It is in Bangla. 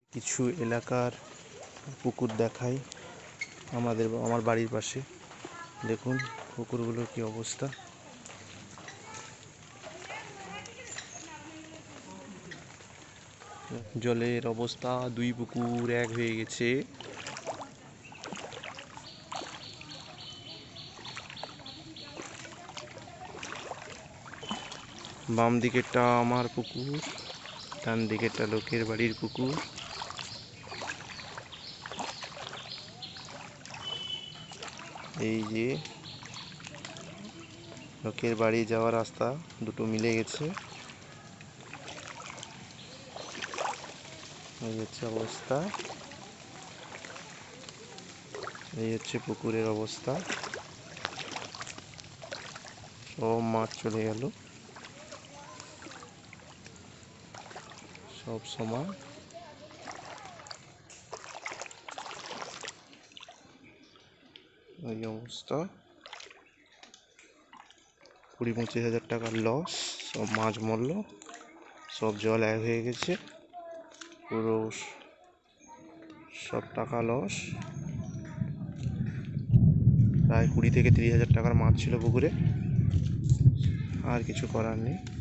কিছু এলাকার পুকুর দেখাই। আমার বাড়ির পাশে দেখুন পুকুরগুলোর কি অবস্থা। জলের অবস্থা, দুই পুকুর এক হয়ে গেছে। বাম দিকেরটা আমার পুকুর, ডান দিকেরটা লোকের বাড়ির পুকুর। এই যে লোকের বাড়ি যাওয়ার রাস্তা দুটো মিলে গেছে। এই হচ্ছে অবস্থা, এই হচ্ছে পুকুরের অবস্থা। সব মাছ চলে গেল সব সময়। এই অবস্থা, 20-25 হাজার টাকার লস। সব মাছ মরলো, সব জল এক হয়ে গেছে, পুরো সব টাকা লস। প্রায় 20-30 হাজার টাকার মাছ ছিল পুকুরে, আর কিছু করার নেই।